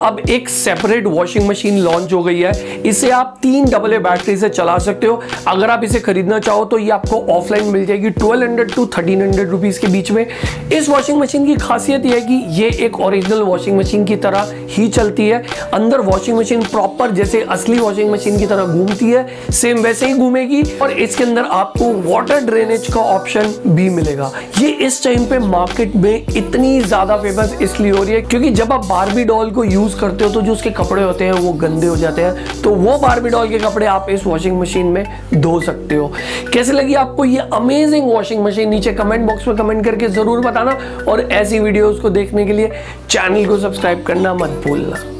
अब एक separate washing machine launch हो गई है। इसे आप 3 AA बैटरी से चला सकते हो। अगर आप इसे खरीदना चाहो तो ये आपको ऑफलाइन मिल जाएगी 1200 to 1300 रुपीज के बीच में। इस वॉशिंग मशीन की खासियत यह है कि ये एक ओरिजिनल वॉशिंग मशीन की तरह ही चलती है। अंदर वॉशिंग मशीन प्रॉपर जैसे असली वॉशिंग मशीन की तरह घूमती है, सेम वैसे ही घूमेगी। और इसके अंदर आपको वाटर ड्रेनेज का ऑप्शन भी मिलेगा। ये इस टाइम पे मार्केट में इतनी ज्यादा फेमस इसलिए हो रही है क्योंकि जब आप बार्बी डॉल को यूज करते हो तो जो उसके कपड़े होते हैं वो गंदे हो जाते हैं, तो वो बार्बी डॉल के कपड़े आप इस वॉशिंग मशीन में धो सकते हो। कैसे लगी आपको ये अमेजिंग वॉशिंग मशीन? नीचे कमेंट बॉक्स में कमेंट करके जरूर बताना और ऐसी वीडियोस को देखने के लिए चैनल को सब्सक्राइब करना मत भूलना।